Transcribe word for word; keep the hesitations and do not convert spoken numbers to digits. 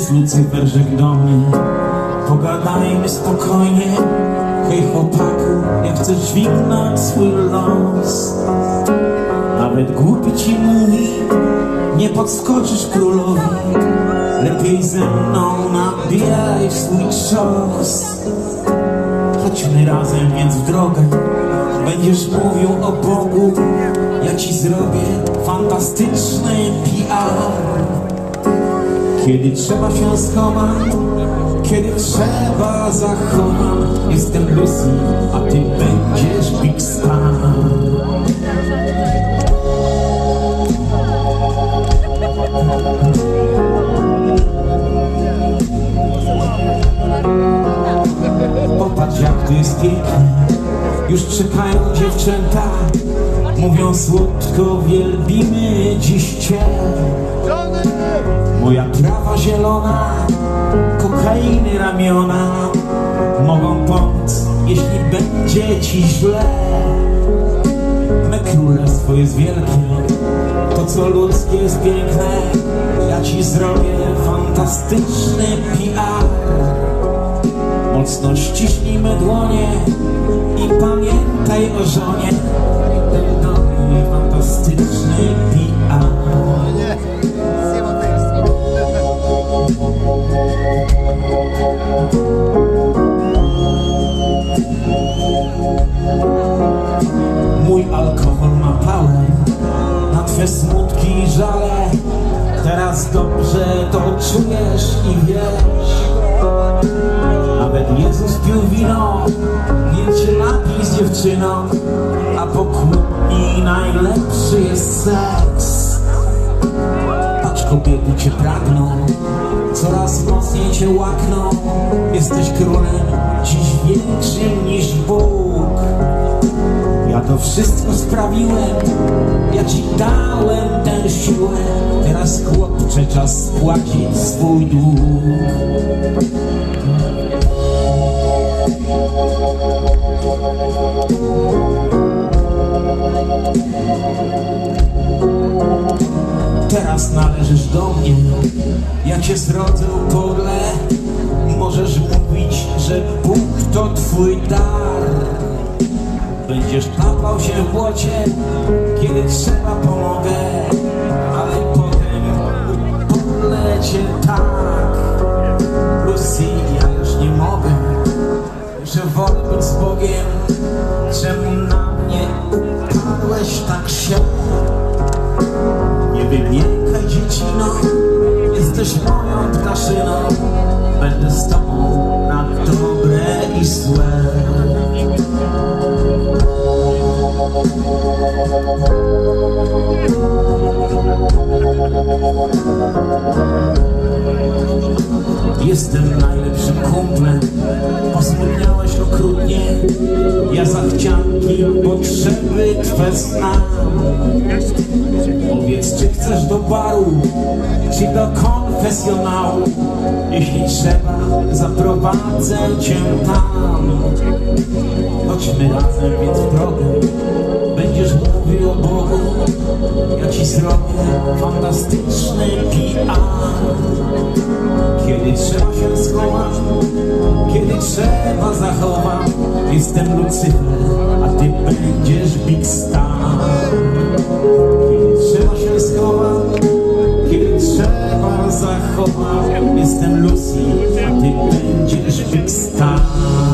Więc Lucyper rzekł do mnie: pogadajmy spokojnie. Hej chłopaku, jak chcesz dźwignąć swój los, nawet głupi ci mówi, nie podskoczysz królowi. Lepiej ze mną nabijaj swój cios. Chodźmy razem więc w drogę, będziesz mówił o Bogu. Ja ci zrobię fantastyczny P R. Kiedy trzeba się schowam, kiedy trzeba zachowam. Jestem Lucy, a ty będziesz Big Star. Popatrz jak to jest pięknie, już czekają dziewczęta. Mówią słodko, wielbimy dziś cię. Moja trawa zielona, kokainy ramiona mogą pomóc, jeśli będzie ci źle. Me królestwo jest wielkie, to co ludzkie jest piękne. Ja ci zrobię fantastyczny P R. Mocno ściśnij me dłonie i pamiętaj o żonie. Ten dobry, fantastyczny P R. Mój alkohol ma power na twe smutki i żale. Teraz dobrze to czujesz i wiesz. Nawet Jezus pił wino, więc się napij z dziewczyną. A po kłótni najlepszy jest seks. Patrz, kobiety cię pragną, coraz mocniej cię łakną. Jesteś królem, dziś większym niż Bóg. Ja to wszystko sprawiłem, ja ci dałem tę siłę. Teraz chłopcze, czas spłacić swój dług. Teraz należysz do mnie, ja cię zrodzę podle. Możesz mówić, że Bóg to twój dar. Będziesz tapał się w błocie, kiedy trzeba pomogę. Ale potem podlę cię tak. Lucy, ja już nie mogę, że wolę być z Bogiem. Czemu na mnie upadłeś tak się? Nie wymiękaj dziecino, jesteś moją ptaszyną. Będę z tobą na dobre i złe. Jestem najlepszym kumplem, posmutniałeś okrutnie. Ja zachcianki, potrzeby twe znam. Powiedz, czy chcesz do baru, czy do konfesjonału. Jeśli trzeba, zaprowadzę cię tam. Chodźmy razem więc w drogę, będziesz mówił o Bogu. Ja ci zrobię fantastyczny P R. Kiedy trzeba się schowam, kiedy trzeba zachowam. Jestem Lucyper, a ty będziesz Big Star. Kiedy trzeba się schowam, kiedy trzeba zachowam. Jestem Lucy, a ty będziesz Big Star.